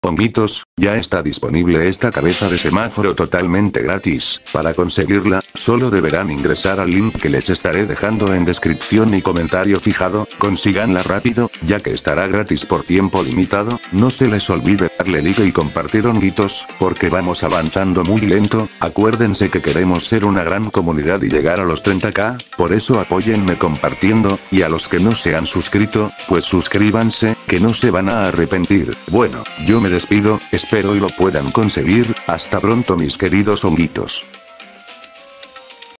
Honguitos, ya está disponible esta cabeza de semáforo totalmente gratis. Para conseguirla, solo deberán ingresar al link que les estaré dejando en descripción y comentario fijado. Consíganla rápido, ya que estará gratis por tiempo limitado. No se les olvide darle like y compartir, honguitos, porque vamos avanzando muy lento. Acuérdense que queremos ser una gran comunidad y llegar a los 30k, por eso apóyenme compartiendo, y a los que no se han suscrito, pues suscríbanse, que no se van a arrepentir. Bueno, yo me despido, espero y lo puedan conseguir. Hasta pronto mis queridos honguitos.